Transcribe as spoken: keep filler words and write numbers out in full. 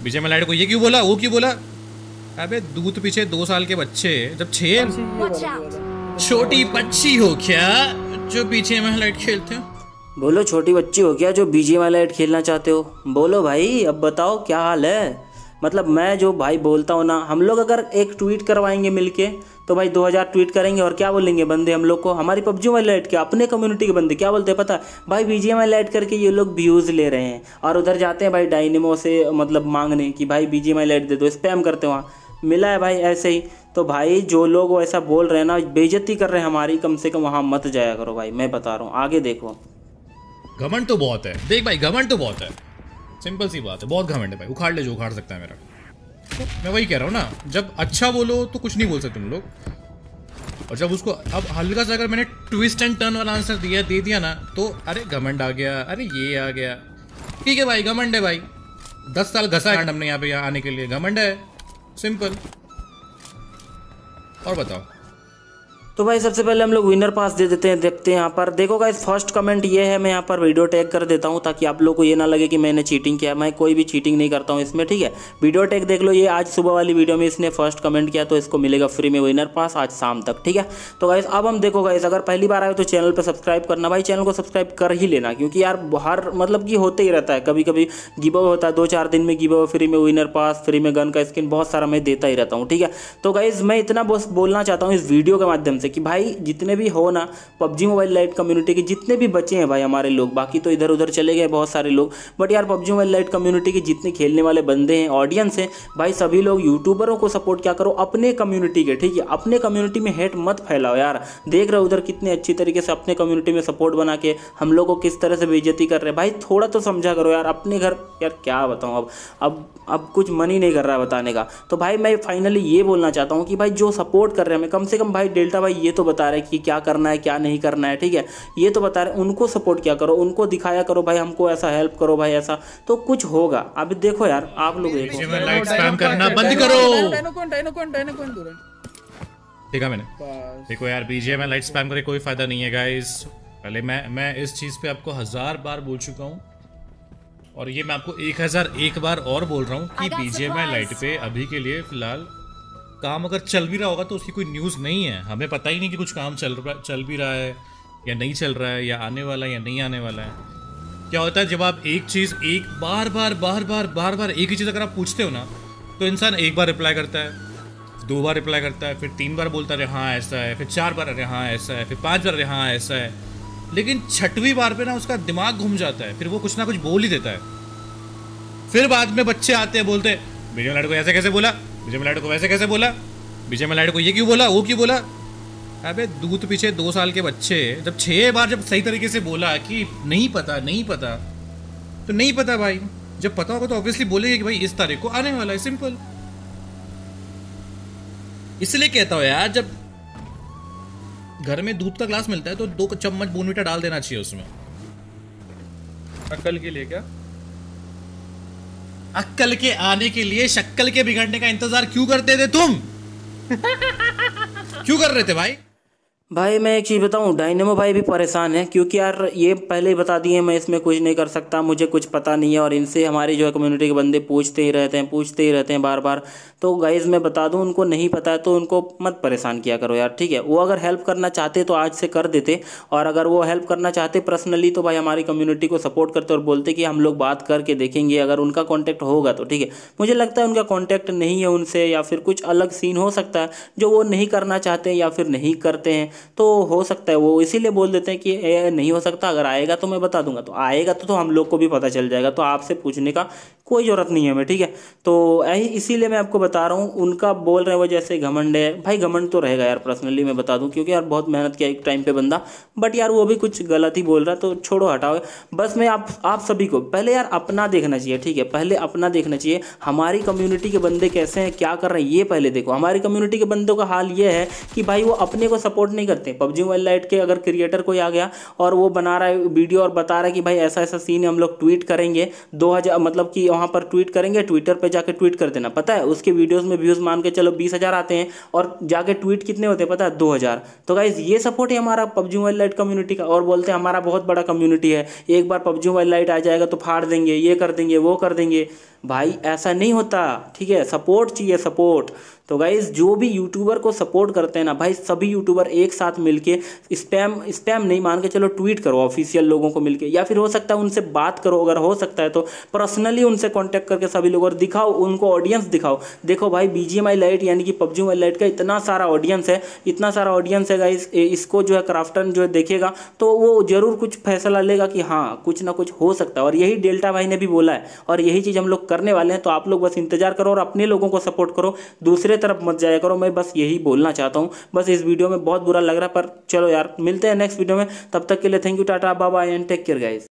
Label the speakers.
Speaker 1: विजय मलाड को ये क्यों बोला, वो क्यों बोला? अबे दूध पीछे दो साल के बच्चे जब छह छोटी बच्ची हो क्या जो बीजे मलाड खेलते हो?
Speaker 2: बोलो छोटी बच्ची हो क्या जो बीजे मलाड खेलना चाहते हो? बोलो भाई, अब बताओ क्या हाल है। मतलब मैं जो भाई बोलता हूँ ना, हम लोग अगर एक ट्वीट करवाएंगे मिलके तो भाई दो हज़ार ट्वीट करेंगे और क्या बोलेंगे बंदे हम लोग को, हमारी पबजी मोबाइल लाइट के अपने कम्युनिटी के बंदे क्या बोलते हैं पता है? भाई बीजीएमआई लाइट करके ये लोग व्यूज़ ले रहे हैं और उधर जाते हैं भाई डायनेमो से मतलब मांगने कि भाई बीजीएमआई लाइट दे दो, स्पैम करते हैं वहाँ। मिला है भाई ऐसे ही। तो भाई जो लोग ऐसा बोल रहे हैं ना, बेइज्जती कर रहे हैं हमारी, कम से कम वहाँ मत जाया करो भाई, मैं बता रहा हूँ। आगे देखो,
Speaker 1: घमंड तो बहुत है। देख भाई घमंड तो बहुत है, सिंपल सी बात है, बहुत घमंड है भाई। उखाड़ ले जो उखाड़ सकता है मेरा। तो मैं वही कह रहा हूँ ना, जब अच्छा बोलो तो कुछ नहीं बोल सकते तुम लोग, और जब उसको अब हल्का सा अगर मैंने ट्विस्ट एंड टर्न वाला आंसर दिया दे दिया ना तो अरे घमंड आ गया, अरे ये आ गया। ठीक है भाई, घमंड है भाई। दस साल घसा है हमने यहाँ पे यहाँ आने के लिए, घमंड है, सिंपल। और बताओ।
Speaker 2: तो भाई सबसे पहले हम लोग विनर पास दे देते हैं, देखते हैं यहाँ पर। देखो गाइस, फर्स्ट कमेंट ये है, मैं यहाँ पर वीडियो टैग कर देता हूँ ताकि आप लोग को ये ना लगे कि मैंने चीटिंग किया। मैं कोई भी चीटिंग नहीं करता हूँ इसमें, ठीक है। वीडियो टैग देख लो, ये आज सुबह वाली वीडियो में इसने फर्स्ट कमेंट किया तो इसको मिलेगा फ्री में विनर पास आज शाम तक, ठीक है। तो गाइस अब हम देखो गाइस, अगर पहली बार आए तो चैनल पर सब्सक्राइब करना भाई, चैनल को सब्सक्राइब कर ही लेना, क्योंकि यार हर मतलब कि होते ही रहता है, कभी कभी गिव अवे होता है, दो चार दिन में गिव अवे, फ्री में विनर पास, फ्री में गन का स्किन, बहुत सारा मैं देता ही रहता हूँ, ठीक है। तो गाइस मैं इतना बस बोलना चाहता हूँ इस वीडियो के माध्यम से कि भाई जितने भी हो ना पबजी मोबाइल लाइट कम्युनिटी के जितने भी बचे हैं भाई हमारे लोग, बाकी तो इधर उधर चले गए बहुत सारे लोग, बट यार पबजी मोबाइल लाइट कम्युनिटी के जितने खेलने वाले बंदे हैं, ऑडियंस हैं भाई, सभी लोग यूट्यूबरों को सपोर्ट क्या करो अपने कम्युनिटी के, ठीक है। अपने कम्युनिटी में हेट मत फैलाओ यार। देख रहे हो उधर कितने अच्छी तरीके से अपने कम्युनिटी में सपोर्ट बना के हम लोग को किस तरह से बेइज्जती कर रहे हैं भाई, थोड़ा तो समझा करो यार अपने घर। यार क्या बताऊँ, अब अब अब कुछ मन ही नहीं कर रहा है बताने का। तो भाई मैं फाइनली ये बोलना चाहता हूँ कि भाई जो सपोर्ट कर रहे हैं हमें, कम से कम भाई डेल्टा भाई ये तो बता रहे हैं कि क्या करना है क्या नहीं करना है, ठीक है। ये तो बता रहे हैं, उनको सपोर्ट क्या करो, उनको दिखाया करो भाई हमको ऐसा हेल्प करो भाई, ऐसा तो कुछ होगा। अब देखो यार आप लोग देखो,
Speaker 1: लाइट स्पैम करना बंद करो। ठीक है मैंने देखो यार, बीजीएमआई लाइट स्पैम करे कोई फायदा नहीं है गाइस। पहले मैं मैं इस चीज पे आपको हजार बार बोल चुका हूँ और ये मैं आपको एक हजार एक बार और बोल रहा हूँ कि बीजीएमआई लाइट पे अभी के लिए फिलहाल काम अगर चल भी रहा होगा तो उसकी कोई न्यूज़ नहीं है, हमें पता ही नहीं कि कुछ काम चल रहा चल भी रहा है या नहीं चल रहा है, या आने वाला है या नहीं आने वाला है। क्या होता है जब आप एक चीज़ एक बार बार बार बार बार बार एक ही चीज़ अगर आप पूछते हो ना तो इंसान एक बार रिप्लाई करता है, दो बार रिप्लाई करता है, फिर तीन बार बोलता है हाँ ऐसा है, फिर चार बार अरे हाँ ऐसा है, फिर पाँच बार अरे हाँ ऐसा है, लेकिन छठवीं बार पे ना उसका दिमाग घूम जाता है, फिर वो कुछ ना कुछ बोल ही देता है। फिर बाद में बच्चे आते हैं बोलते हैं विजय मलाड को ऐसे कैसे बोला, विजय मलाड को वैसे कैसे बोला, विजय मलाड को ये क्यों बोला, वो क्यों बोला। अबे दूध पीछे दो साल के बच्चे जब छह बार जब सही तरीके से बोला कि नहीं पता नहीं पता तो नहीं पता भाई, जब पता होगा तो ऑब्वियसली बोलेंगे कि भाई इस तारीख को आने वाला है, सिंपल। इसलिए कहता हूँ यार, जब घर में दूध का ग्लास मिलता है तो दो चम्मच बोनवीटा डाल देना चाहिए उसमें। अक्कल के लिए क्या, अक्कल के आने के लिए शक्कल के बिगड़ने का इंतजार क्यों करते थे तुम? क्यों कर रहे थे भाई?
Speaker 2: भाई मैं एक चीज़ बताऊं, डायनेमो भाई भी परेशान है, क्योंकि यार ये पहले ही बता दिए मैं इसमें कुछ नहीं कर सकता, मुझे कुछ पता नहीं है, और इनसे हमारी जो है कम्युनिटी के बंदे पूछते ही रहते हैं पूछते ही रहते हैं बार बार। तो गाइज़ मैं बता दूं, उनको नहीं पता है तो उनको मत परेशान किया करो यार, ठीक है। वो अगर हेल्प करना चाहते तो आज से कर देते, और अगर वो हेल्प करना चाहते पर्सनली तो भाई हमारी कम्युनिटी को सपोर्ट करते और बोलते कि हम लोग बात करके देखेंगे, अगर उनका कॉन्टैक्ट होगा तो, ठीक है। मुझे लगता है उनका कॉन्टैक्ट नहीं है उनसे, या फिर कुछ अलग सीन हो सकता है जो वो नहीं करना चाहते या फिर नहीं करते हैं, तो हो सकता है वो इसीलिए बोल देते हैं कि ए, नहीं हो सकता, अगर आएगा तो मैं बता दूंगा। तो आएगा तो, तो हम लोग को भी पता चल जाएगा, तो आपसे पूछने का कोई ज़रूरत नहीं है हमें, ठीक है। तो इसीलिए मैं आपको बता रहा हूँ, उनका बोल रहे वो जैसे घमंड है भाई, घमंड तो रहेगा यार, पर्सनली मैं बता दूँ, क्योंकि यार बहुत मेहनत किया एक टाइम पे बंदा, बट यार वो भी कुछ गलत ही बोल रहा है, तो छोड़ो हटाओ। बस मैं आप आप सभी को पहले यार अपना देखना चाहिए, ठीक है। पहले अपना देखना चाहिए, हमारी कम्युनिटी के बंदे कैसे हैं, क्या कर रहे हैं, ये पहले देखो। हमारी कम्युनिटी के बंदों का हाल ये है कि भाई वो अपने को सपोर्ट नहीं करते। पबजी मोबाइल लाइट के अगर क्रिएटर कोई आ गया और वो बना रहा है वीडियो और बता रहा है कि भाई ऐसा ऐसा सीन है, हम लोग ट्वीट करेंगे दो हज़ार मतलब कि वहाँ पर ट्वीट करेंगे, ट्विटर पे जाके ट्वीट कर देना, पता है उसके वीडियोस में व्यूज़ मान के चलो बीस हज़ार आते हैं और जाके ट्वीट कितने होते हैं पता है, दो हज़ार। तो गाइज ये सपोर्ट है हमारा पबजी मोबाइल लाइट कम्युनिटी का, और बोलते हैं हमारा बहुत बड़ा कम्युनिटी है, एक बार पबजी मोबाइल लाइट आ जाएगा तो फाड़ देंगे, ये कर देंगे वो कर देंगे। भाई ऐसा नहीं होता, ठीक है, सपोर्ट चाहिए सपोर्ट। तो गाइज जो भी यूट्यूबर को सपोर्ट करते हैं ना भाई, सभी यूट्यूबर एक साथ मिलके स्पैम स्पैम नहीं मान के चलो ट्वीट करो ऑफिशियल लोगों को मिलके, या फिर हो सकता है उनसे बात करो, अगर हो सकता है तो पर्सनली उनसे कांटेक्ट करके सभी लोग, और दिखाओ उनको, ऑडियंस दिखाओ। देखो भाई बीजीएमआई लाइट यानी कि पबजी मोबाइल लाइट का इतना सारा ऑडियंस है, इतना सारा ऑडियंस है गाइज, इसको जो है क्राफ्टन जो है देखेगा तो वो जरूर कुछ फैसला लेगा कि हाँ कुछ ना कुछ हो सकता है। और यही डेल्टा भाई ने भी बोला है और यही चीज़ हम लोग करने वाले हैं। तो आप लोग बस इंतजार करो और अपने लोगों को सपोर्ट करो, दूसरे तरफ मत जाया करो। मैं बस यही बोलना चाहता हूँ। बस इस वीडियो में बहुत बुरा लग रहा है, पर चलो यार मिलते हैं नेक्स्ट वीडियो में, तब तक के लिए thank you, tata bye bye and take care guys.